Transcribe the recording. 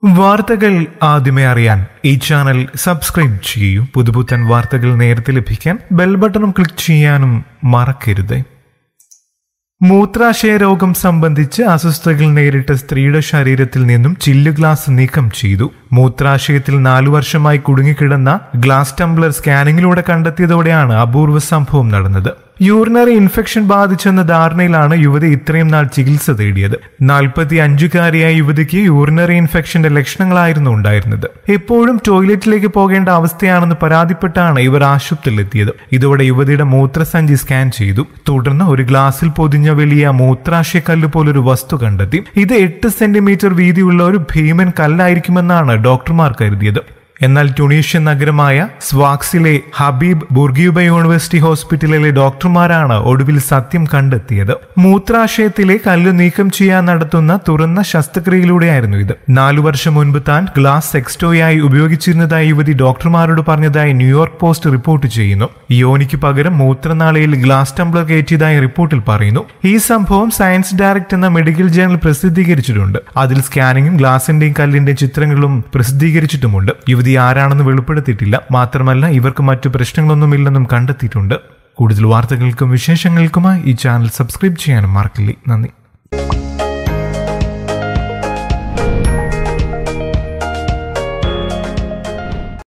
വാർത്തകൾ ആദ്യമേ അറിയാൻ ഈ ചാനൽ സബ്സ്ക്രൈബ് ചെയ്യൂ. പുതുപുത്തൻ വാർത്തകൾ നേരത്തെ ലഭിക്കാൻ ബെൽ ബട്ടണും ക്ലിക്ക് ചെയ്യാനും മറക്കരുത്. മൂത്രാശയ രോഗം സംബന്ധിച്ച് അസ്വസ്ഥതകൾ നേരിട്ട സ്ത്രീയുടെ ശരീരത്തിൽ നിന്നും ചില്ല് ഗ്ലാസ് നീക്കം ചെയ്തു. മൂത്രാശയത്തിൽ 4 വർഷമായി കുടുങ്ങിക്കിടന്ന ഗ്ലാസ് ടംബ്ലർ സ്കാനിങ്ങിലൂടെ കണ്ടെത്തിയതോടെയാണ് അപൂർവ സംഭവം നടന്നത്. യൂറിനറി ഇൻഫെക്ഷൻ ബാധിച്ചെന്ന ധാരണയിലാണ് യുവതി ഇത്രയും നാൾ ചികിത്സ തേടിയത്. 45-കാരിയായ യുവതിക്ക് യൂറിനറി ഇൻഫെക്ഷന്റെ ലക്ഷണങ്ങളായിരുന്നു ഉണ്ടായിരുന്നത്. എപ്പോഴും ടോയ്ലറ്റിലേക്ക് പോകേണ്ട അവസ്ഥയാണെന്ന് പരാതിപ്പെട്ടാണ് ഇവർ ആശുപത്രിയിലെത്തിയത്. ഇതോടെ യുവതിയുടെ മൂത്രസഞ്ചി സ്കാൻ ചെയ്തു. തുടർന്ന് ഒരു ഗ്ലാസിൽ പൊതിഞ്ഞ വലിയ മൂത്രാശയക്കല്ല് പോലൊരു വസ്തു കണ്ടെത്തി. ഇത് 8 സെന്റിമീറ്റർ വീതിയുള്ള ഒരു ഭീമൻ കല്ലായിരിക്കുമെന്നാണ് ഡോക്ടർമാർ കരുതിയത്. എന്നാൽ ട്യൂണീഷ്യൻ നഗരമായ സ്വാക്സിലെ ഹബീബ് ബുർഗിയുബ യൂണിവേഴ്സിറ്റി ഹോസ്പിറ്റലിലെ ഡോക്ടർമാരാണ് ഒടുവിൽ സത്യം കണ്ടെത്തിയത്. മൂത്രാശയത്തിലെ കല്ല് നീക്കം ചെയ്യാൻ നടത്തുന്ന തുറന്ന ശസ്ത്രക്രിയയിലൂടെയായിരുന്നു ഇത്. 4 വർഷം മുൻപ് താൻ ഗ്ലാസ് സെക്സ്റ്റോയായി ഉപയോഗിച്ചിരുന്നതായി യുവതി ഡോക്ടർമാരോട് പറഞ്ഞതായി ന്യൂയോർക്ക് പോസ്റ്റ് റിപ്പോർട്ട് ചെയ്യുന്നു. യോനിക്ക് പകരം മൂത്രനാളിയിൽ ഗ്ലാസ് ടംബ്ലർ കയറ്റിയതായി റിപ്പോർട്ടിൽ പറയുന്നു. ഈ സംഭവം സയൻസ് ഡയറക്ട് എന്ന മെഡിക്കൽ ജേണൽ പ്രസിദ്ധീകരിച്ചിട്ടുണ്ട്. അതിൽ സ്കാനിങ്ങും ഗ്ലാസിന്റെയും കല്ലിന്റെയും ചിത്രങ്ങളും പ്രസിദ്ധീകരിച്ചിട്ടുമുണ്ട്. യുവതി ആരാണെന്ന് വെളിപ്പെടുത്തിയിട്ടില്ല. മാത്രമല്ല ഇവർക്ക് മറ്റു പ്രശ്നങ്ങളൊന്നുമില്ലെന്നും കണ്ടെത്തിയിട്ടുണ്ട്. കൂടുതൽ വാർത്തകൾക്കും വിശേഷങ്ങൾക്കുമായി ഈ ചാനൽ സബ്സ്ക്രൈബ് ചെയ്യാനും മറക്കില്ലേ. നന്ദി.